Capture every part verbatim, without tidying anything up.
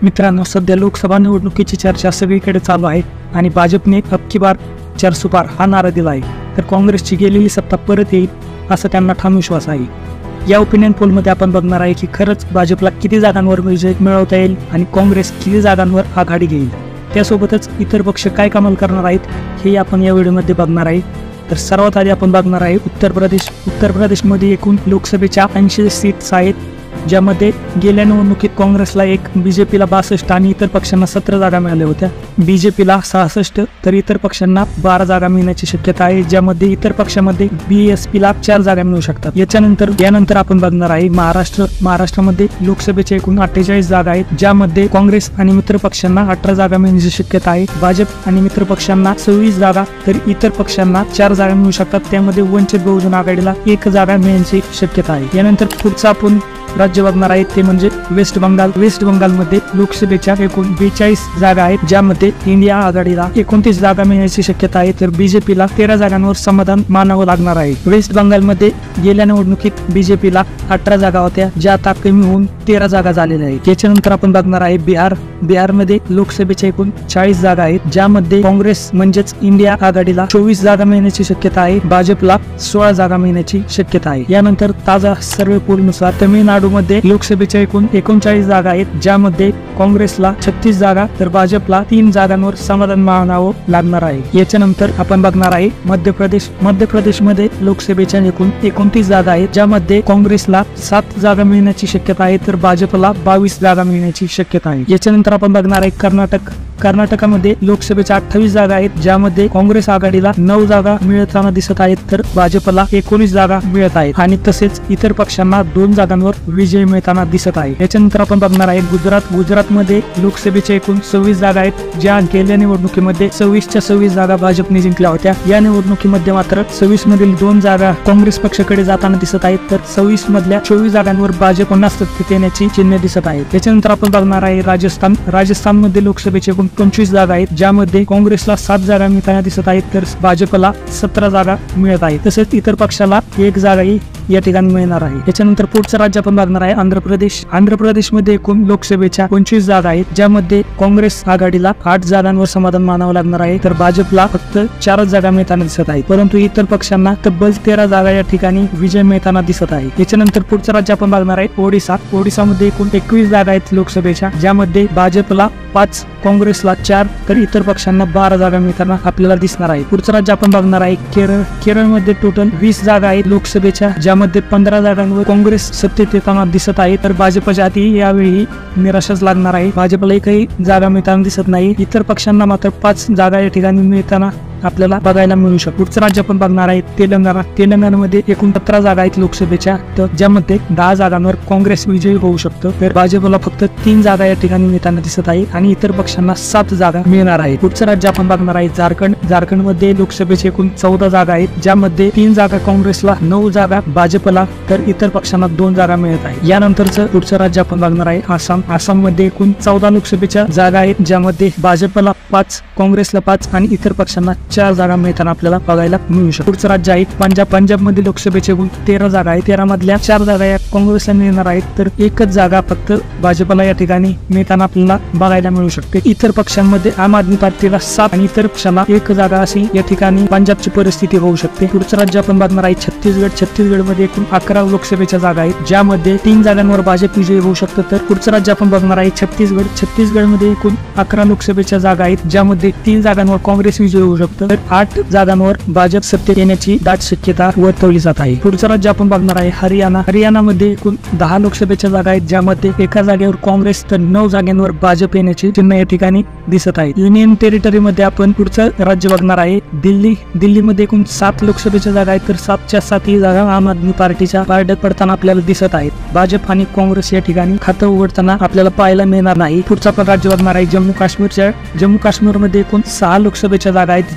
मित्रांनो, सध्या लोकसभा निवडणुकीची चर्चा सगळीकडे चालू आहे आणि भाजपने अब की बार चारसो पार हा नारा दिला आहे. तर काँग्रेसची गेलेली सत्ता परत येईल असा त्यांना ठाम विश्वास आहे. या ओपिनियन पोलमध्ये आपण बघणार आहे की खरंच भाजपला किती जागांवर विजय मिळवता येईल आणि काँग्रेस किती जागांवर आघाडी घेईल. त्यासोबतच इतर पक्ष काय कमाल करणार आहेत हे आपण या व्हिडिओमध्ये बघणार आहे. तर सर्वात आधी आपण बघणार आहे उत्तर प्रदेश. उत्तर प्रदेशमध्ये एकूण लोकसभेच्या ऐंशी सीट्स आहेत, ज्यामध्ये गेल्या निवडणुकीत काँग्रेसला एक, बीजेपीला बासष्ट आणि इतर पक्षांना सतरा जागा मिळाल्या होत्या. बीजेपीला सहासष्ट तर इतर पक्षांना बारा जागा मिळण्याची शक्यता आहे, ज्यामध्ये इतर पक्षामध्ये बीएसपीला चार जागा मिळू शकतात. याच्यानंतर यानंतर आपण बघणार आहे महाराष्ट्र. महाराष्ट्रामध्ये लोकसभेच्या एकूण अठ्ठेचाळीस जागा आहेत, ज्यामध्ये काँग्रेस आणि मित्र पक्षांना अठरा जागा मिळण्याची शक्यता आहे. भाजप आणि मित्र पक्षांना सव्वीस जागा तर इतर पक्षांना चार जागा मिळू शकतात. त्यामध्ये वंचित बहुजन आघाडीला एक जागा मिळण्याची शक्यता आहे. यानंतर पुढचा आपण राज्य बघणार आहेत ते म्हणजे वेस्ट बंगाल. वेस्ट बंगालमध्ये लोकसभेच्या एकूण बेचाळीस जागा आहेत, ज्यामध्ये इंडिया आघाडीला एकोणतीस जागा मिळण्याची शक्यता आहे, तर बीजेपीला तेरा जागांवर समाधान मानावं लागणार आहे. वेस्ट बंगालमध्ये गेल्या निवडणुकीत बीजेपीला अठरा जागा होत्या, ज्या आता कमी होऊन तेरा जागा झालेल्या आहेत. त्याच्यानंतर आपण बघणार आहे बिहार. बिहारमध्ये लोकसभेच्या एकूण चाळीस जागा आहेत, ज्यामध्ये काँग्रेस म्हणजेच इंडिया आघाडीला चोवीस जागा मिळण्याची शक्यता आहे, भाजपला सोळा जागा मिळण्याची शक्यता आहे. यानंतर ताजा सर्वे पोलनुसार तामिळनाडू मध्ये लोकसभेच्या एकूण एकोणचाळीस जागा आहेत, ज्यामध्ये काँग्रेसला छत्तीस जागा तर भाजपला तीन जागांवर समाधान मानावं लागणार आहे. याच्यानंतर आपण बघणार आहे मध्य प्रदेश. मध्य प्रदेशमध्ये लोकसभेच्या एकूण एकोणतीस जागा आहेत, ज्यामध्ये काँग्रेसला सात जागा मिळण्याची शक्यता आहे, तर भाजपला बावीस जागा मिळण्याची शक्यता आहे. याच्यानंतर आपण बघणार आहे कर्नाटक. कर्नाटकामध्ये लोकसभेच्या अठ्ठावीस जागा आहेत, ज्यामध्ये काँग्रेस आघाडीला नऊ जागा मिळताना दिसत आहेत, तर भाजपला एकोणीस जागा मिळत आहेत आणि तसेच इतर पक्षांना दोन जागांवर विजय मिळताना दिसत आहे. याच्यानंतर आपण बघणार आहे गुजरात. गुजरातमध्ये लोकसभेच्या एकूण सव्वीस जागा आहेत, ज्या गेल्या निवडणुकीमध्ये सव्वीसच्या सव्वीस जागा भाजपने जिंकल्या होत्या. या निवडणुकीमध्ये मात्र सव्वीस मधील दोन जागा काँग्रेस पक्षाकडे जाताना दिसत आहेत, तर सव्वीस मधल्या चोवीस जागांवर भाजप पुन्हा सत्तेत येण्याची चिन्हे दिसत आहेत. त्याच्यानंतर आपण बघणार आहे राजस्थान. राजस्थानमध्ये लोकसभेचे एकूण पंचवीस जागा आहेत, ज्यामध्ये काँग्रेसला सात जागा मिळताना दिसत आहेत, तर भाजपला सतरा जागा मिळत आहेत. तसेच इतर पक्षाला एक जागाही या ठिकाणी मिळणार आहे. याच्यानंतर पुढचं राज्य आपण बघणार आहे आंध्र प्रदेश. आंध्र प्रदेशमध्ये एकूण लोकसभेच्या पंचवीस जागा आहेत, ज्यामध्ये काँग्रेस आघाडीला आठ जागांवर समाधान मानावं लागणार आहे, तर भाजपला फक्त चारच जागा मिळताना दिसत आहेत, परंतु इतर पक्षांना तब्बल तेरा जागा या ठिकाणी विजय मिळताना दिसत आहे. याच्यानंतर पुढचं राज्य आपण बघणार आहे ओडिसा. ओडिसामध्ये एकूण एकवीस जागा आहेत लोकसभेच्या, ज्यामध्ये भाजपला पाच, काँग्रेसला चार तर इतर पक्षांना बारा जागा मिळताना आपल्याला दिसणार आहे. पुढचं राज्य आपण बघणार आहे केरळ. केरळमध्ये टोटल वीस जागा आहेत लोकसभेच्या, ज्यामध्ये पंधरा जागांवर काँग्रेस सत्तेत येताना दिसत आहे, तर भाजपच्या हाती यावेळी निराशाच लागणार आहे. भाजपला एकही जागा मिळताना दिसत नाही, इतर पक्षांना मात्र पाच जागा या ठिकाणी मिळताना आपल्याला बघायला मिळू शकतो. पुढचं राज्य आपण बघणार आहे तेलंगणा. तेलंगणामध्ये एकूण सतरा जागा आहेत लोकसभेच्या, तर ज्यामध्ये दहा जागांवर काँग्रेस विजयी होऊ शकतं, तर भाजपला फक्त तीन जागा या ठिकाणी मिळताना दिसत आहे आणि इतर पक्षांना सात जागा मिळणार आहे. पुढचं राज्य आपण बघणार आहे झारखंड. झारखंडमध्ये लोकसभेचे एकूण चौदा जागा आहेत, ज्यामध्ये तीन जागा काँग्रेसला, नऊ जागा भाजपला तर इतर पक्षांना दोन जागा मिळत आहे. यानंतरचं पुढचं राज्य आपण बघणार आहे आसाम. आसाममध्ये एकूण चौदा लोकसभेच्या जागा आहेत, ज्यामध्ये भाजपला पाच, काँग्रेसला पाच आणि इतर पक्षांना चार जागा मिळताना आपल्याला बघायला मिळू शकतो. पुढचं राज्य आहे पंजाब. पंजाबमध्ये लोकसभेचे एकूण तेरा जागा आहेत, तेरा मधल्या चार जागा या काँग्रेसला मिळणार आहेत, तर एकच जागा फक्त भाजपला या ठिकाणी मिळताना आपल्याला बघायला मिळू शकते. इतर पक्षांमध्ये आम आदमी पार्टीला सात आणि इतर पक्षाला एक जागा अशी या ठिकाणी पंजाबची परिस्थिती होऊ शकते. पुढचं राज्य आपण बघणार आहे छत्तीसगड. छत्तीसगडमध्ये एकूण अकरा लोकसभेच्या जागा आहेत, ज्यामध्ये तीन जागांवर भाजप विजयी होऊ शकतं, तर पुढचं राज्य आपण बघणार आहे छत्तीसगड. छत्तीसगडमध्ये एकूण अकरा लोकसभेच्या जागा आहेत, ज्यामध्ये तीन जागांवर काँग्रेस विजयी होऊ शकतं, तर आठ जागांवर भाजप सत्तेत येण्याची दाट शक्यता वर्तवली जात आहे. पुढचं राज्य आपण बघणार आहे हरियाणा. हरियाणामध्ये एकूण दहा लोकसभेच्या जागा आहेत, ज्यामध्ये एका जागेवर काँग्रेस तर नऊ जागांवर भाजप येण्याची चिन्ह या ठिकाणी दिसत आहेत. युनियन टेरिटरीमध्ये आपण पुढचं राज्य बघणार आहे दिल्ली. दिल्लीमध्ये एकूण सात लोकसभेच्या जागा आहेत, तर सातच्या सातही जागा आम आदमी पार्टीच्या पारड्यात पडताना आपल्याला दिसत आहेत. भाजप आणि काँग्रेस या ठिकाणी खातं उघडताना आपल्याला पाहायला मिळणार नाही. पुढचं आपण राज्य बघणार आहे जम्मू काश्मीरच्या. जम्मू काश्मीरमध्ये एकूण सहा लोकसभेच्या जागा आहेत,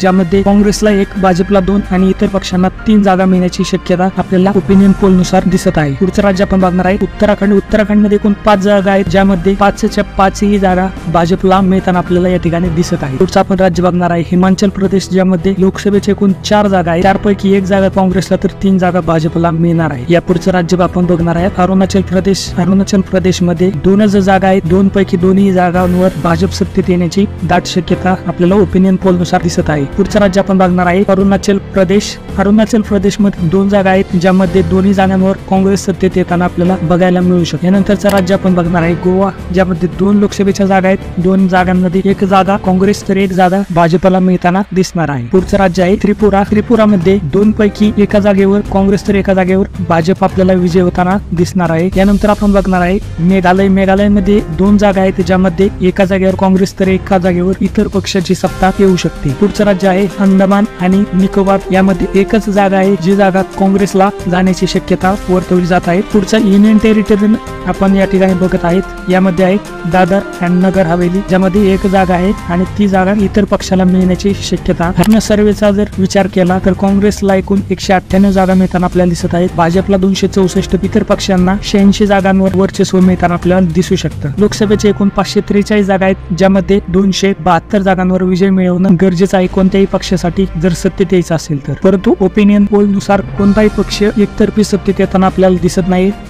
ज्यामध्ये काँग्रेसला एक, भाजपला दोन आणि इतर पक्षांना तीन जागा मिळण्याची शक्यता आपल्याला ओपिनियन पोल नुसार दिसत आहे. पुढचं राज्य आपण बघणार आहे उत्तराखंड. उत्तराखंड मध्ये एकूण पाच जागा आहेत, ज्यामध्ये पाचच्या पाचही जागा भाजपला मिळताना आपल्याला या ठिकाणी दिसत आहे. पुढचं आपण राज्य बघणार आहे हिमाचल प्रदेश, ज्यामध्ये लोकसभेचे एकूण चार जागा आहेत, चारपैकी एक जागा काँग्रेसला तर तीन जागा भाजपला मिळणार आहे. या पुढचं राज्य आपण बघणार आहे अरुणाचल प्रदेश. अरुणाचल प्रदेश मध्ये दोनच जागा आहेत, दोन पैकी दोन्ही जागांवर भाजप सत्तेत येण्याची दाट शक्यता आपल्याला ओपिनियन पोल नुसार दिसत आहे. पुढचं राज्य आपण बघणार आहे अरुणाचल प्रदेश. अरुणाचल प्रदेश मध्ये दोन जागा आहेत, ज्यामध्ये दोन्ही जागांवर काँग्रेस सत्तेत येताना आपल्याला बघायला मिळू शकते. यानंतरचं राज्य आपण बघणार आहे गोवा, ज्यामध्ये दोन लोकसभेच्या जागा आहेत, दोन जागांमध्ये एक जागा काँग्रेस तर एक जागा भाजपला मिळताना दिसणार आहे. पुढचं राज्य आहे त्रिपुरा. त्रिपुरामध्ये दोन पैकी एका जागेवर काँग्रेस तर एका जागेवर भाजप आपल्याला विजय होताना दिसणार आहे. यानंतर आपण बघणार आहे मेघालय. मेघालय मध्ये दोन जागा आहेत, ज्यामध्ये एका जागेवर काँग्रेस तर एका जागेवर इतर पक्षाची सत्ता येऊ शकते. पुढचं राज्य आहे अंदमान आणि निकोबार. यामध्ये एकच जागा आहे, जी जागा काँग्रेसला जाण्याची शक्यता वर्तवली जात आहे. पुढचा युनियन टेरिटरी आपण या ठिकाणी बघत आहेत, यामध्ये आहे दादर अँड नगर हवेली, ज्यामध्ये एक जागा आहे आणि ती जागा इतर पक्षाला मिळण्याची शक्यता. आपण सर्वेचा जर विचार केला तर काँग्रेसला एकूण एकशे अठ्ठ्याण्णव जागा मिळताना आपल्याला दिसत आहेत, भाजपला दोनशे चौसष्ट, इतर पक्षांना शहाऐंशी जागांवर वर्चस्व मिळताना आपल्याला दिसू शकतं. लोकसभेचे एकूण पाचशे त्रेचाळीस जागा आहेत, ज्यामध्ये दोनशे बहात्तर जागांवर विजय मिळवणं गरजेचं आहे कोणत्याही पक्षासाठी जर सत्तेत यायचं असेल तर. परंतु ओपिनियन पोल नुसार कोणताही पक्ष एकतर्फी सत्तेत येताना आपल्याला दिसत नाही.